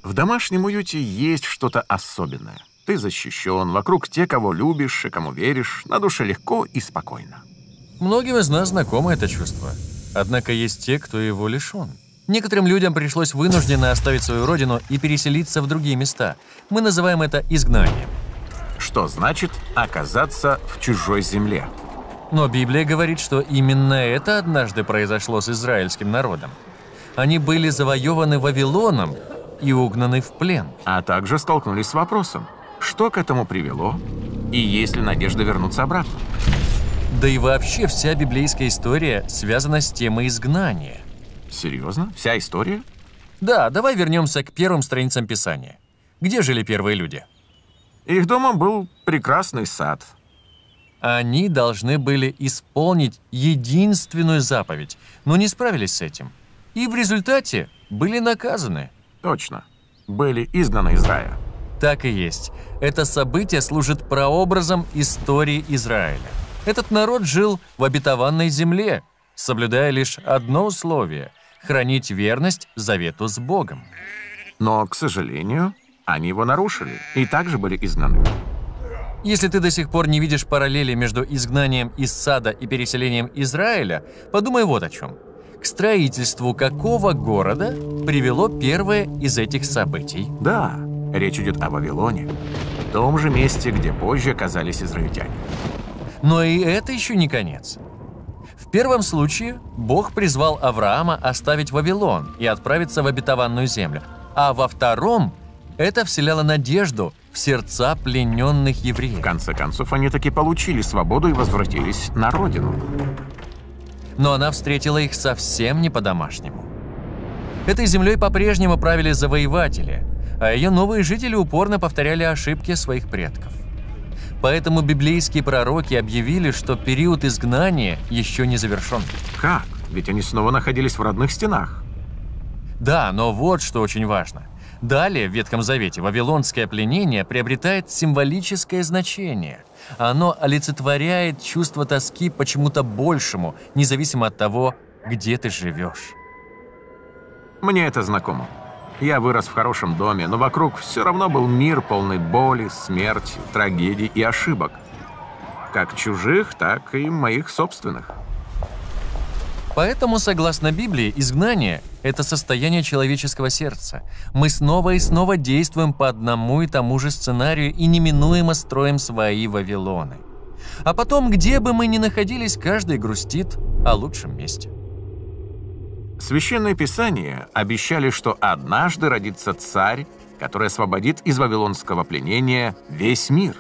В домашнем уюте есть что-то особенное. Ты защищен, вокруг те, кого любишь и кому веришь, на душе легко и спокойно. Многим из нас знакомо это чувство. Однако есть те, кто его лишен. Некоторым людям пришлось вынужденно оставить свою родину и переселиться в другие места. Мы называем это изгнанием. Что значит оказаться в чужой земле? Но Библия говорит, что именно это однажды произошло с израильским народом. Они были завоеваны Вавилоном и угнаны в плен. А также столкнулись с вопросом, что к этому привело и есть ли надежда вернуться обратно. Да и вообще вся библейская история связана с темой изгнания. Серьезно? Вся история? Да, давай вернемся к первым страницам Писания. Где жили первые люди? Их домом был прекрасный сад. Они должны были исполнить единственную заповедь, но не справились с этим. И в результате были наказаны. Точно. Были изгнаны из рая. Так и есть. Это событие служит прообразом истории Израиля. Этот народ жил в обетованной земле, соблюдая лишь одно условие – хранить верность завету с Богом. Но, к сожалению, они его нарушили и также были изгнаны. Если ты до сих пор не видишь параллели между изгнанием из сада и переселением Израиля, подумай вот о чем. К строительству какого города привело первое из этих событий? Да, речь идет о Вавилоне, том же месте, где позже оказались израильтяне. Но и это еще не конец. В первом случае Бог призвал Авраама оставить Вавилон и отправиться в обетованную землю, а во втором это вселяло надежду в сердца плененных евреев. В конце концов, они таки получили свободу и возвратились на родину. Но она встретила их совсем не по-домашнему. Этой землей по-прежнему правили завоеватели, а ее новые жители упорно повторяли ошибки своих предков. Поэтому библейские пророки объявили, что период изгнания еще не завершен. Как? Ведь они снова находились в родных стенах. Да, но вот что очень важно. Далее в Ветхом Завете вавилонское пленение приобретает символическое значение. Оно олицетворяет чувство тоски по чему-то большему, независимо от того, где ты живешь. Мне это знакомо. Я вырос в хорошем доме, но вокруг все равно был мир, полный боли, смерти, трагедий и ошибок. Как чужих, так и моих собственных. Поэтому, согласно Библии, изгнание – это состояние человеческого сердца. Мы снова и снова действуем по одному и тому же сценарию и неминуемо строим свои Вавилоны. А потом, где бы мы ни находились, каждый грустит о лучшем месте. Священное Писание обещали, что однажды родится царь, который освободит из вавилонского пленения весь мир.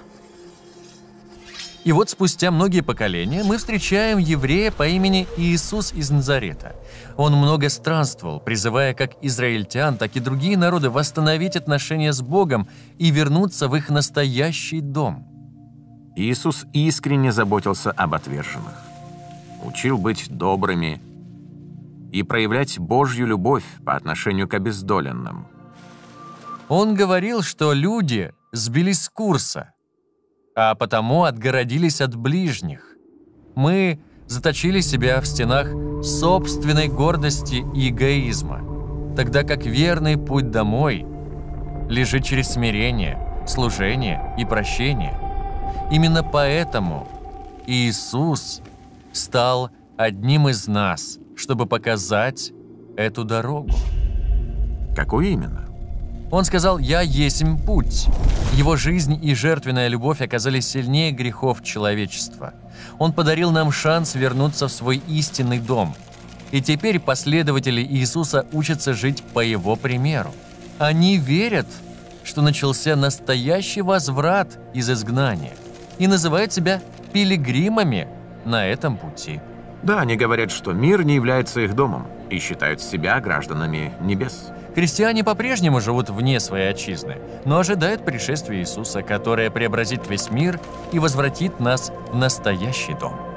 И вот спустя многие поколения мы встречаем еврея по имени Иисус из Назарета. Он много странствовал, призывая как израильтян, так и другие народы восстановить отношения с Богом и вернуться в их настоящий дом. Иисус искренне заботился об отверженных, учил быть добрыми и проявлять Божью любовь по отношению к обездоленным. Он говорил, что люди сбились с курса, а потому отгородились от ближних. Мы заточили себя в стенах собственной гордости и эгоизма, тогда как верный путь домой лежит через смирение, служение и прощение. Именно поэтому Иисус стал одним из нас, чтобы показать эту дорогу. Какую именно? Он сказал: «Я есмь путь». Его жизнь и жертвенная любовь оказались сильнее грехов человечества. Он подарил нам шанс вернуться в свой истинный дом. И теперь последователи Иисуса учатся жить по Его примеру. Они верят, что начался настоящий возврат из изгнания, и называют себя пилигримами на этом пути. Да, они говорят, что мир не является их домом и считают себя гражданами небес. Христиане по-прежнему живут вне своей отчизны, но ожидают пришествия Иисуса, которое преобразит весь мир и возвратит нас в настоящий дом.